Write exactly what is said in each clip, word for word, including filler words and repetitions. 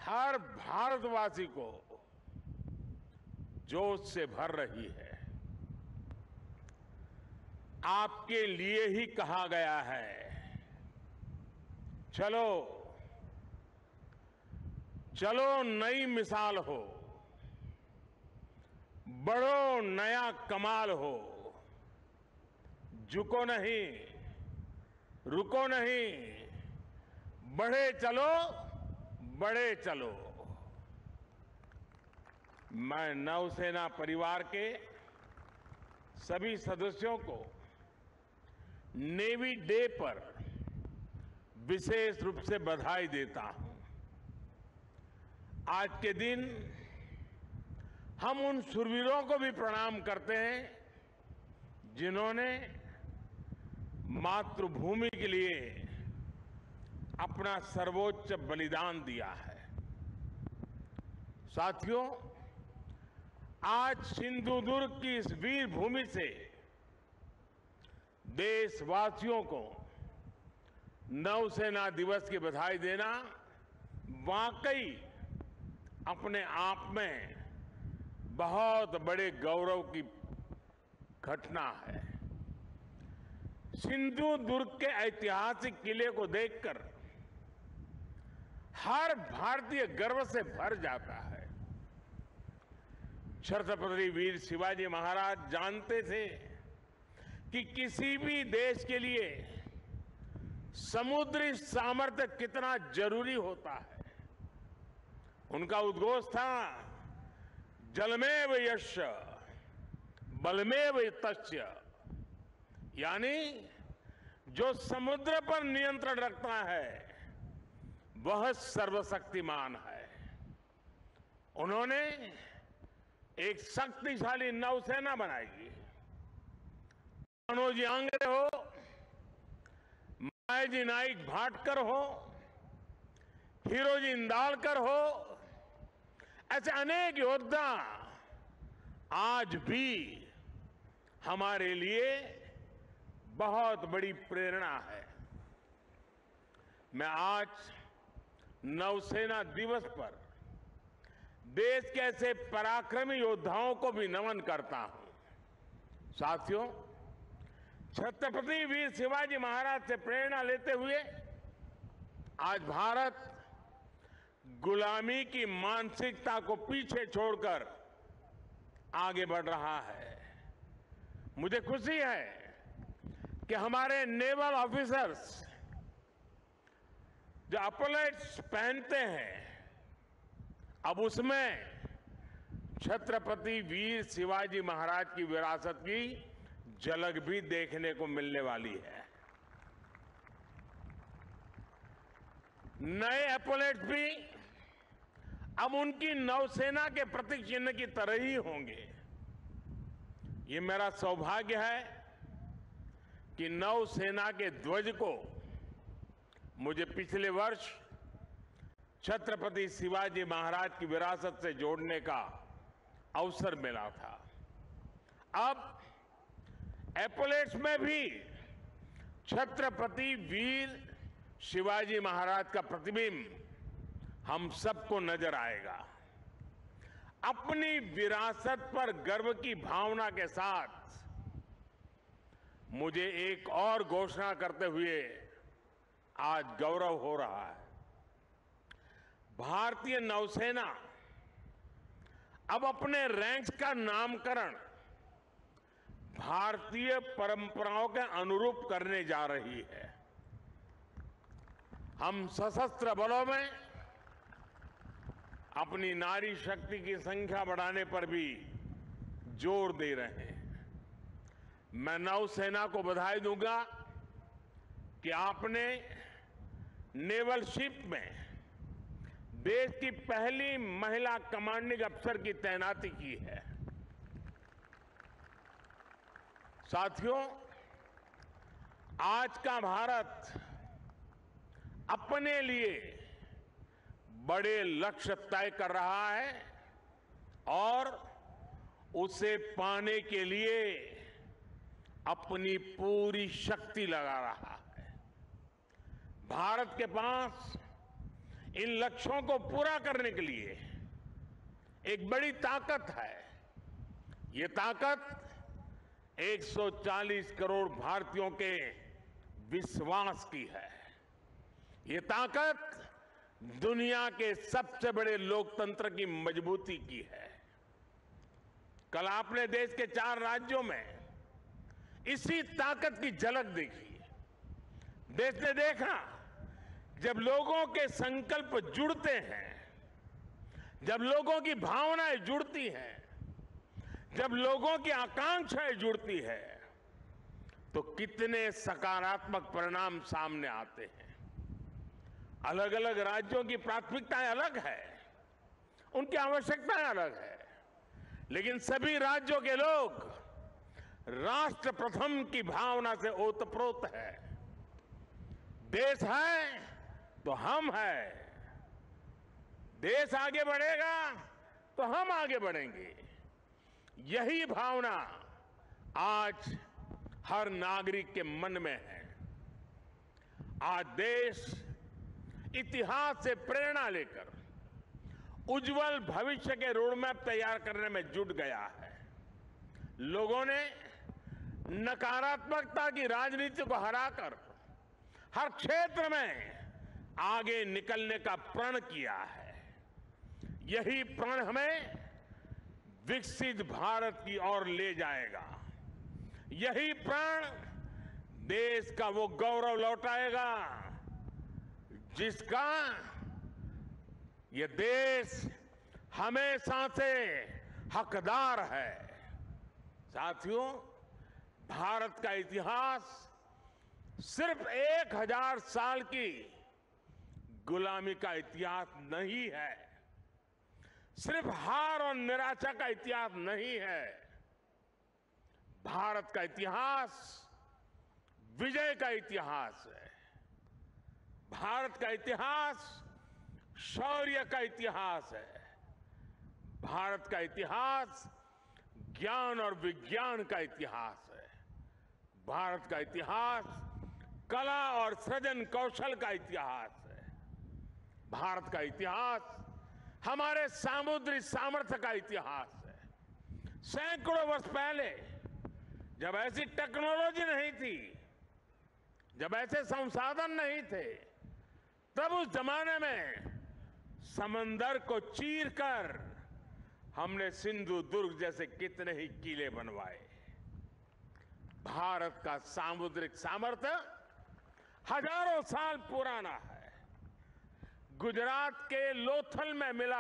हर भारतवासी को जोश से भर रही है। आपके लिए ही कहा गया है, चलो चलो नई मिसाल हो, बढ़ो नया कमाल हो, झुको नहीं, रुको नहीं, बढ़े चलो, बढ़े चलो। मैं नौसेना परिवार के सभी सदस्यों को नेवी डे पर विशेष रूप से बधाई देता हूं। आज के दिन हम उन शूरवीरों को भी प्रणाम करते हैं जिन्होंने मातृभूमि के लिए अपना सर्वोच्च बलिदान दिया है। साथियों, आज सिंधुदुर्ग की इस वीर भूमि से देशवासियों को नौसेना दिवस की बधाई देना वाकई अपने आप में बहुत बड़े गौरव की घटना है। सिंधुदुर्ग के ऐतिहासिक किले को देखकर हर भारतीय गर्व से भर जाता है। छत्रपति वीर शिवाजी महाराज जानते थे कि किसी भी देश के लिए समुद्री सामर्थ्य कितना जरूरी होता है। उनका उद्घोष था, जलमेव यस्य बलमेव तस्य, यानी जो समुद्र पर नियंत्रण रखता है वह सर्वशक्तिमान है। उन्होंने एक शक्तिशाली नौसेना बनाई। मनोज आंग्रे हो, मायाजी नाइक भाटकर हो, हीरोजी इंदालकर हो, ऐसे अनेक योद्धा आज भी हमारे लिए बहुत बड़ी प्रेरणा है। मैं आज नौसेना दिवस पर देश के ऐसे पराक्रमी योद्धाओं को भी नमन करता हूं। साथियों, छत्रपति वीर शिवाजी महाराज से प्रेरणा लेते हुए आज भारत गुलामी की मानसिकता को पीछे छोड़कर आगे बढ़ रहा है। मुझे खुशी है कि हमारे नेवल ऑफिसर्स जो अपलेट्स पहनते हैं, अब उसमें छत्रपति वीर शिवाजी महाराज की विरासत की झलक भी देखने को मिलने वाली है। नए एपोलेट्स भी अब उनकी नौसेना के प्रतीक चिन्ह की तरह ही होंगे। ये मेरा सौभाग्य है कि नौसेना के ध्वज को मुझे पिछले वर्ष छत्रपति शिवाजी महाराज की विरासत से जोड़ने का अवसर मिला था। अब एपोलेट्स में भी छत्रपति वीर शिवाजी महाराज का प्रतिबिंब हम सबको नजर आएगा। अपनी विरासत पर गर्व की भावना के साथ मुझे एक और घोषणा करते हुए आज गौरव हो रहा है। भारतीय नौसेना अब अपने रैंक्स का नामकरण भारतीय परंपराओं के अनुरूप करने जा रही है। हम सशस्त्र बलों में अपनी नारी शक्ति की संख्या बढ़ाने पर भी जोर दे रहे हैं। मैं नौसेना को बधाई दूंगा कि आपने नेवल शिप में देश की पहली महिला कमांडिंग अफसर की तैनाती की है। साथियों, आज का भारत अपने लिए बड़े लक्ष्य तय कर रहा है और उसे पाने के लिए अपनी पूरी शक्ति लगा रहा है। भारत के पास इन लक्ष्यों को पूरा करने के लिए एक बड़ी ताकत है। ये ताकत एक सौ चालीस करोड़ भारतीयों के विश्वास की है। ये ताकत दुनिया के सबसे बड़े लोकतंत्र की मजबूती की है। कल आपने देश के चार राज्यों में इसी ताकत की झलक देखी। देश ने देखा जब लोगों के संकल्प जुड़ते हैं, जब लोगों की भावनाएं जुड़ती हैं, जब लोगों की आकांक्षाएं जुड़ती है, तो कितने सकारात्मक परिणाम सामने आते हैं। अलग अलग राज्यों की प्राथमिकताएं अलग है, उनकी आवश्यकताएं अलग है, लेकिन सभी राज्यों के लोग राष्ट्र प्रथम की भावना से ओतप्रोत है। देश है तो हम हैं, देश आगे बढ़ेगा तो हम आगे बढ़ेंगे। यही भावना आज हर नागरिक के मन में है। आज देश इतिहास से प्रेरणा लेकर उज्जवल भविष्य के रोडमैप तैयार करने में जुट गया है। लोगों ने नकारात्मकता की राजनीति को हराकर हर क्षेत्र में आगे निकलने का प्रण किया है। यही प्रण हमें विकसित भारत की ओर ले जाएगा। यही प्रण देश का वो गौरव लौटाएगा जिसका ये देश हमेशा से हकदार है। साथियों, भारत का इतिहास सिर्फ एक हजार साल की गुलामी का इतिहास नहीं है, सिर्फ हार और निराशा का इतिहास नहीं है। भारत का इतिहास विजय का इतिहास है। भारत का इतिहास शौर्य का इतिहास है। भारत का इतिहास ज्ञान और विज्ञान का इतिहास है। भारत का इतिहास कला और सृजन कौशल का इतिहास है। भारत का इतिहास हमारे सामुद्रिक सामर्थ्य का इतिहास है। सैकड़ों वर्ष पहले जब ऐसी टेक्नोलॉजी नहीं थी, जब ऐसे संसाधन नहीं थे, तब उस जमाने में समंदर को चीरकर हमने सिंधु दुर्ग जैसे कितने ही किले बनवाए। भारत का सामुद्रिक सामर्थ्य हजारों साल पुराना है। गुजरात के लोथल में मिला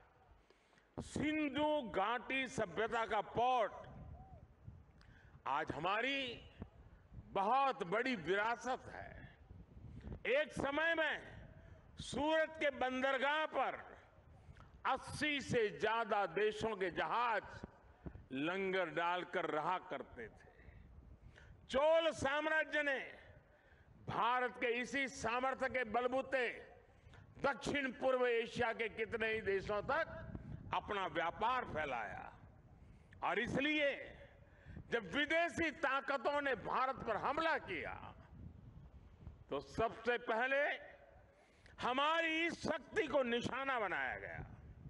सिंधु घाटी सभ्यता का पोर्ट आज हमारी बहुत बड़ी विरासत है। एक समय में सूरत के बंदरगाह पर अस्सी से ज्यादा देशों के जहाज लंगर डालकर रहा करते थे। चोल साम्राज्य ने भारत के इसी सामर्थ्य के बलबूते दक्षिण पूर्व एशिया के कितने ही देशों तक अपना व्यापार फैलाया। और इसलिए जब विदेशी ताकतों ने भारत पर हमला किया तो सबसे पहले हमारी इस शक्ति को निशाना बनाया गया।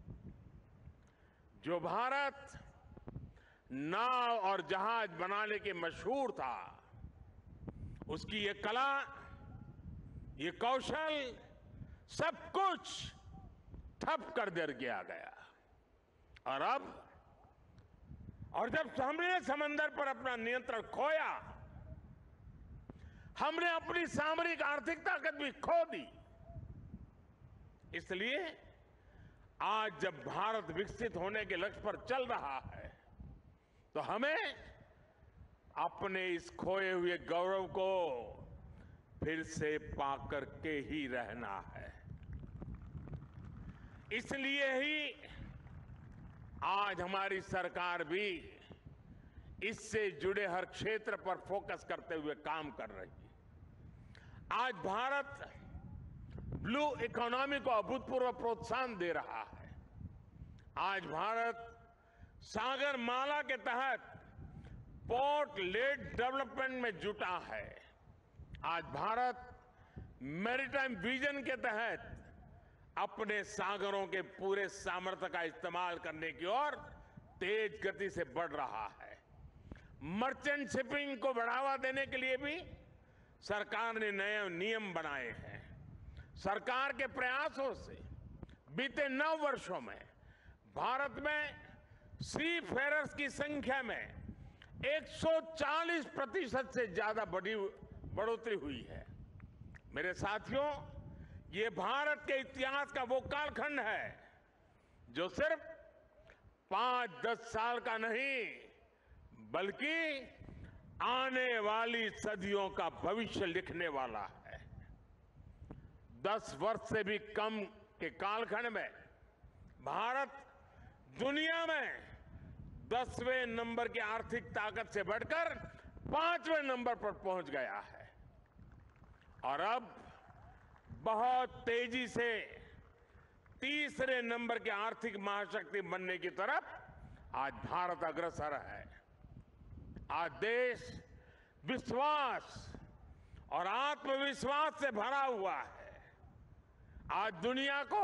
जो भारत नाव और जहाज बनाने के मशहूर था, उसकी ये कला, ये कौशल, सब कुछ ठप कर दे दिया गया। और अब और जब हमने समंदर पर अपना नियंत्रण खोया, हमने अपनी सामरिक आर्थिक ताकत भी खो दी। इसलिए आज जब भारत विकसित होने के लक्ष्य पर चल रहा है, तो हमें अपने इस खोए हुए गौरव को फिर से पाकर के ही रहना है। इसलिए ही आज हमारी सरकार भी इससे जुड़े हर क्षेत्र पर फोकस करते हुए काम कर रही है। आज भारत ब्लू इकोनॉमी को अभूतपूर्व प्रोत्साहन दे रहा है। आज भारत सागर माला के तहत पोर्ट लेड डेवलपमेंट में जुटा है। आज भारत मैरीटाइम विजन के तहत अपने सागरों के पूरे सामर्थ्य का इस्तेमाल करने की ओर तेज गति से बढ़ रहा है। मर्चेंट शिपिंग को बढ़ावा देने के लिए भी सरकार ने नए नियम बनाए हैं। सरकार के प्रयासों से बीते नौ वर्षों में भारत में सी फेयरर्स की संख्या में एक सौ चालीस प्रतिशत से ज्यादा बड़ी बढ़ोतरी हुई है। मेरे साथियों, ये भारत के इतिहास का वो कालखंड है जो सिर्फ पांच दस साल का नहीं बल्कि आने वाली सदियों का भविष्य लिखने वाला है। दस वर्ष से भी कम के कालखंड में भारत दुनिया में दसवें नंबर की आर्थिक ताकत से बढ़कर पांचवें नंबर पर पहुंच गया है और अब बहुत तेजी से तीसरे नंबर की आर्थिक महाशक्ति बनने की तरफ आज भारत अग्रसर है। आज देश विश्वास और आत्मविश्वास से भरा हुआ है। आज दुनिया को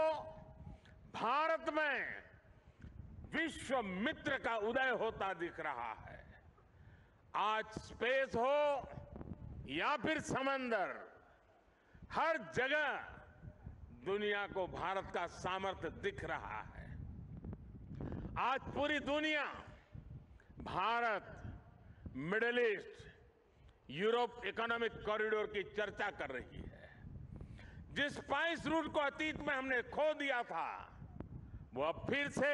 भारत में विश्व मित्र का उदय होता दिख रहा है। आज स्पेस हो या फिर समंदर, हर जगह दुनिया को भारत का सामर्थ्य दिख रहा है। आज पूरी दुनिया Bharat, Middle East, Europe economic corridor की चर्चा कर रही है। जिस स्पाइस रूट को अतीत में हमने खो दिया था, वो अब फिर से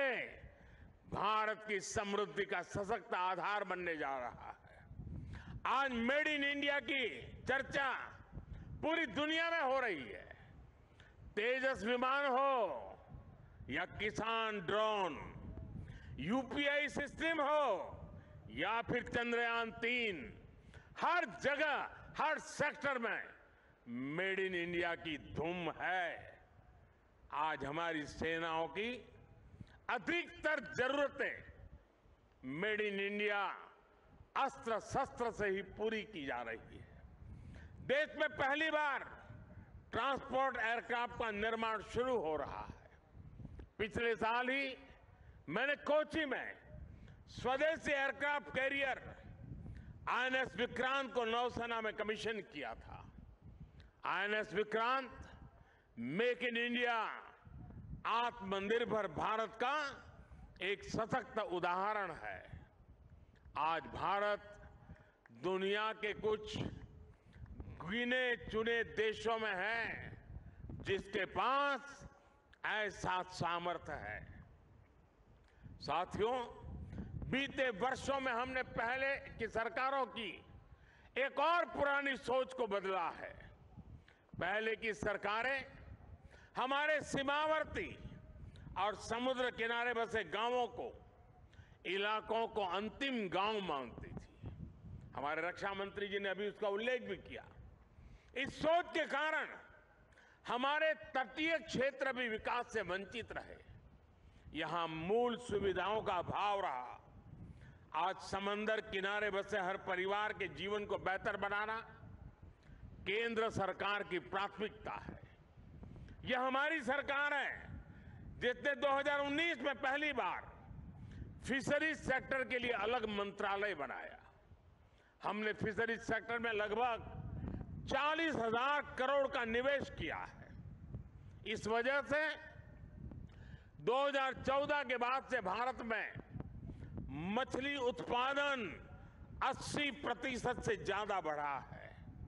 भारत की समृद्धि का सशक्त आधार बनने जा रहा है। आज मेड इन इंडिया की चर्चा पूरी दुनिया में हो रही है। तेजस विमान हो या किसान ड्रोन, यूपीआई सिस्टम हो या फिर चंद्रयान तीन, हर जगह हर सेक्टर में मेड इन इंडिया की धूम है। आज हमारी सेनाओं की अधिकतर जरूरतें मेड इन इंडिया अस्त्र शस्त्र से ही पूरी की जा रही है। देश में पहली बार ट्रांसपोर्ट एयरक्राफ्ट का निर्माण शुरू हो रहा है। पिछले साल ही मैंने कोची में स्वदेशी एयरक्राफ्ट कैरियर आईएनएस विक्रांत को नौसेना में कमीशन किया था। INS Vikrant make in India, Aatmanirbhar Bharat का एक सशक्त उदाहरण है। आज भारत दुनिया के कुछ गिने चुने देशों में है जिसके पास ऐसा सामर्थ्य है। साथियों, बीते वर्षों में हमने पहले की सरकारों की एक और पुरानी सोच को बदला है। पहले की सरकारें हमारे सीमावर्ती और समुद्र किनारे बसे गांवों को, इलाकों को अंतिम गांव मानती थी। हमारे रक्षा मंत्री जी ने अभी उसका उल्लेख भी किया। इस सोच के कारण हमारे तटीय क्षेत्र भी विकास से वंचित रहे। यहां मूल सुविधाओं का अभाव रहा। आज समंदर किनारे बसे हर परिवार के जीवन को बेहतर बनाना केंद्र सरकार की प्राथमिकता है। यह हमारी सरकार है जिसने दो हज़ार उन्नीस में पहली बार फिशरीज सेक्टर के लिए अलग मंत्रालय बनाया। हमने फिशरीज सेक्टर में लगभग चालीस हजार करोड़ का निवेश किया है। इस वजह से दो हज़ार चौदह के बाद से भारत में मछली उत्पादन अस्सी प्रतिशत से ज्यादा बढ़ा है।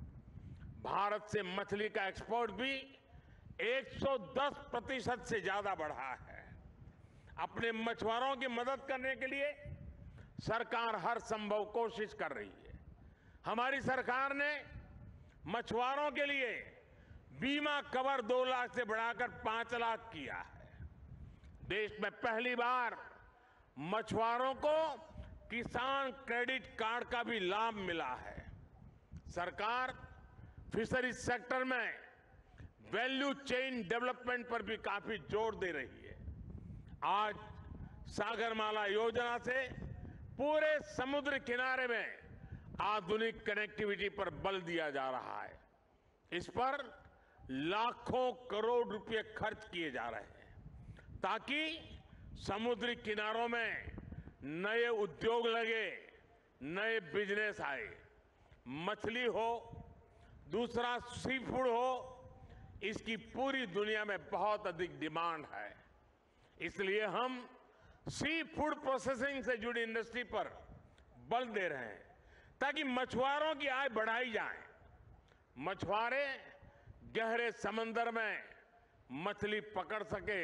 भारत से मछली का एक्सपोर्ट भी एक सौ दस प्रतिशत से ज्यादा बढ़ा है। अपने मछुआरों की मदद करने के लिए सरकार हर संभव कोशिश कर रही है। हमारी सरकार ने मछुआरों के लिए बीमा कवर दो लाख से बढ़ाकर पांच लाख किया है। देश में पहली बार मछुआरों को किसान क्रेडिट कार्ड का भी लाभ मिला है। सरकार फिशरीज सेक्टर में वैल्यू चेन डेवलपमेंट पर भी काफी जोर दे रही है। आज सागरमाला योजना से पूरे समुद्र किनारे में आधुनिक कनेक्टिविटी पर बल दिया जा रहा है। इस पर लाखों करोड़ रुपए खर्च किए जा रहे हैं ताकि समुद्री किनारों में नए उद्योग लगे, नए बिजनेस आए। मछली हो, दूसरा सी फूड हो, इसकी पूरी दुनिया में बहुत अधिक डिमांड है। इसलिए हम सी फूड प्रोसेसिंग से जुड़ी इंडस्ट्री पर बल दे रहे हैं ताकि मछुआरों की आय बढ़ाई जाए। मछुआरे गहरे समंदर में मछली पकड़ सके,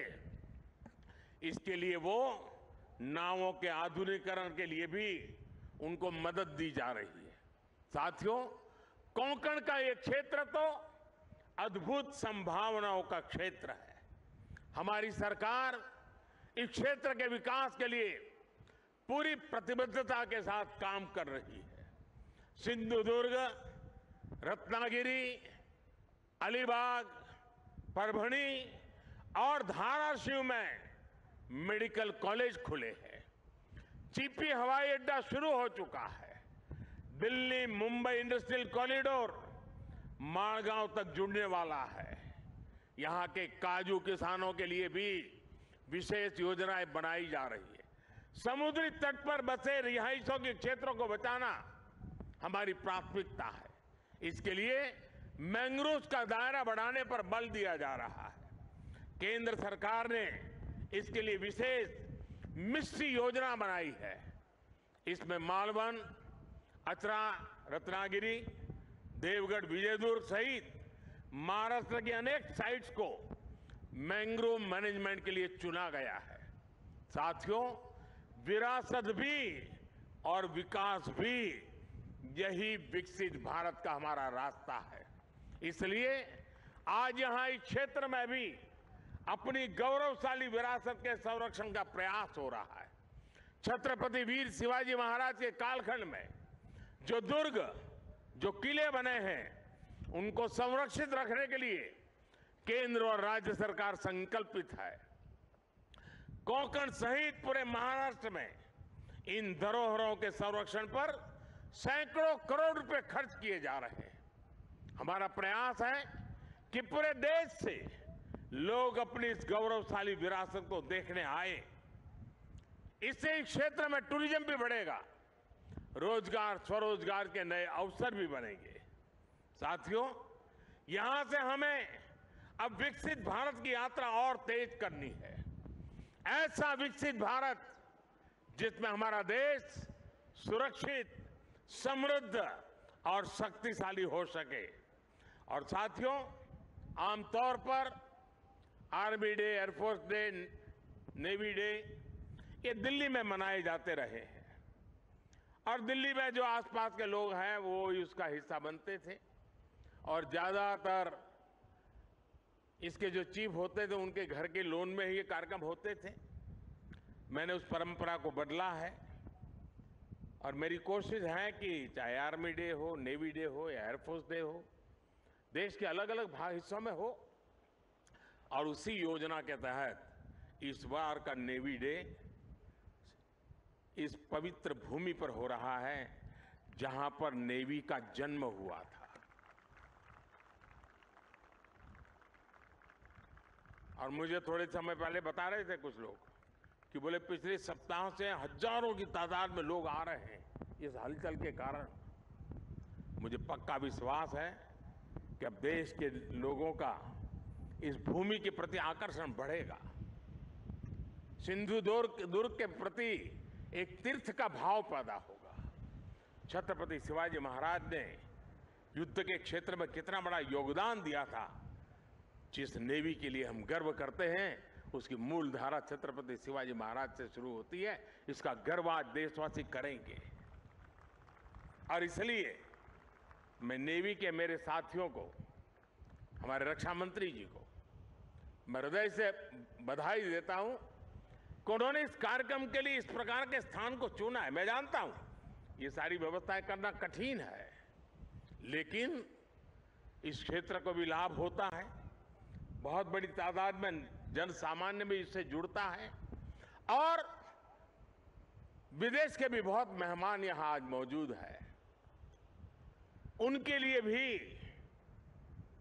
इसके लिए वो नावों के आधुनिकीकरण के लिए भी उनको मदद दी जा रही है। साथियों, कोंकण का ये क्षेत्र तो अद्भुत संभावनाओं का क्षेत्र है। हमारी सरकार इस क्षेत्र के विकास के लिए पूरी प्रतिबद्धता के साथ काम कर रही है। सिंधुदुर्ग, रत्नागिरी, अलीबाग, परभणी और धाराशिव में मेडिकल कॉलेज खुले हैं। चिपी हवाई अड्डा शुरू हो चुका है। दिल्ली मुंबई इंडस्ट्रियल कॉरिडोर माड़गांव तक जुड़ने वाला है। यहां के काजू किसानों के लिए भी विशेष योजनाएं बनाई जा रही है। समुद्री तट पर बसे रिहायशों के क्षेत्रों को बचाना हमारी प्राथमिकता है। इसके लिए मैंग्रोव का दायरा बढ़ाने पर बल दिया जा रहा है। केंद्र सरकार ने इसके लिए विशेष मिस्ट्री योजना बनाई है। इसमें मालवन, अचरा, रत्नागिरी, देवगढ़, विजयदुर्ग सहित महाराष्ट्र की अनेक साइट्स को मैंग्रोव मैनेजमेंट के लिए चुना गया है। साथियों, विरासत भी और विकास भी, यही विकसित भारत का हमारा रास्ता है। इसलिए आज यहां इस क्षेत्र में भी अपनी गौरवशाली विरासत के संरक्षण का प्रयास हो रहा है। छत्रपति वीर शिवाजी महाराज के कालखंड में जो दुर्ग, जो किले बने हैं, उनको संरक्षित रखने के लिए केंद्र और राज्य सरकार संकल्पित है। कोंकण सहित पूरे महाराष्ट्र में इन धरोहरों के संरक्षण पर सैकड़ों करोड़ रुपए खर्च किए जा रहे हैं। हमारा प्रयास है कि पूरे देश से लोग अपनी इस गौरवशाली विरासत को देखने आए। इससे इस क्षेत्र में टूरिज्म भी बढ़ेगा, रोजगार, स्वरोजगार के नए अवसर भी बनेंगे। साथियों, यहां से हमें अब विकसित भारत की यात्रा और तेज करनी है। ऐसा विकसित भारत जिसमें हमारा देश सुरक्षित, समृद्ध और शक्तिशाली हो सके। और साथियों, आमतौर पर army day, air force day, navy day ये दिल्ली में मनाए जाते रहे हैं और दिल्ली में जो आसपास के लोग हैं वो उसका हिस्सा बनते थे और ज्यादातर इसके जो चीफ होते थे उनके घर के लोन में ही ये कार्यक्रम होते थे। मैंने उस परंपरा को बदला है और मेरी कोशिश है कि चाहे आर्मी डे हो, नेवी डे हो या एयरफोर्स डे हो, देश के अलग अलग भाग हिस्सों में हो। और उसी योजना के तहत इस बार का नेवी डे इस पवित्र भूमि पर हो रहा है जहां पर नेवी का जन्म हुआ था। और मुझे थोड़े समय पहले बता रहे थे कुछ लोग कि बोले पिछले सप्ताह से हजारों की तादाद में लोग आ रहे हैं इस हलचल के कारण। मुझे पक्का विश्वास है कि अब देश के लोगों का इस भूमि के प्रति आकर्षण बढ़ेगा। सिंधु दुर्ग दुर्ग के प्रति एक तीर्थ का भाव पैदा होगा। छत्रपति शिवाजी महाराज ने युद्ध के क्षेत्र में कितना बड़ा योगदान दिया था, जिस नेवी के लिए हम गर्व करते हैं उसकी मूल धारा छत्रपति शिवाजी महाराज से शुरू होती है। इसका गर्व आज देशवासी करेंगे। और इसलिए मैं नेवी के मेरे साथियों को, हमारे रक्षा मंत्री जी को मैं हृदय से बधाई देता हूं कि उन्होंने इस कार्यक्रम के लिए इस प्रकार के स्थान को चुना है। मैं जानता हूं ये सारी व्यवस्थाएं करना कठिन है, लेकिन इस क्षेत्र को भी लाभ होता है। बहुत बड़ी तादाद में जन सामान्य भी इससे जुड़ता है और विदेश के भी बहुत मेहमान यहां आज मौजूद है। उनके लिए भी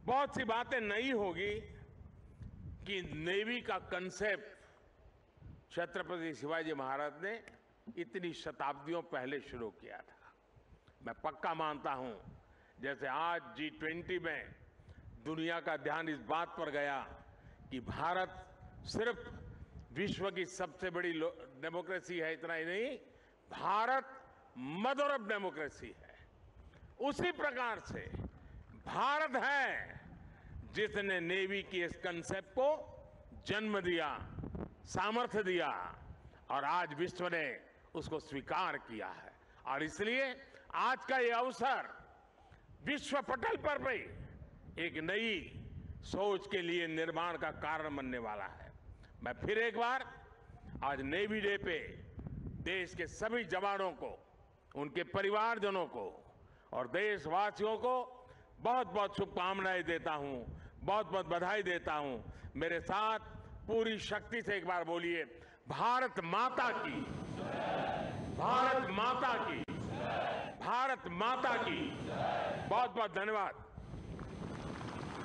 बहुत सी बातें नई होगी कि नेवी का कंसेप्ट छत्रपति शिवाजी महाराज ने इतनी शताब्दियों पहले शुरू किया था। मैं पक्का मानता हूं, जैसे आज जी ट्वेंटी में दुनिया का ध्यान इस बात पर गया कि भारत सिर्फ विश्व की सबसे बड़ी डेमोक्रेसी है, इतना ही नहीं, भारत मदर ऑफ डेमोक्रेसी है। उसी प्रकार से भारत है जिसने नेवी की इस कंसेप्ट को जन्म दिया, सामर्थ्य दिया और आज विश्व ने उसको स्वीकार किया है। और इसलिए आज का ये अवसर विश्व पटल पर भी एक नई सोच के लिए निर्माण का कारण बनने वाला है। मैं फिर एक बार आज नेवी डे पे देश के सभी जवानों को, उनके परिवारजनों को और देशवासियों को बहुत बहुत शुभकामनाएं देता हूं, बहुत बहुत बधाई देता हूं। मेरे साथ पूरी शक्ति से एक बार बोलिए, भारत माता की, भारत माता की, भारत माता की। बहुत बहुत धन्यवाद।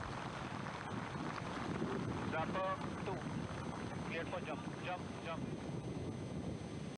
Raptor two, clear for jump, jump, jump.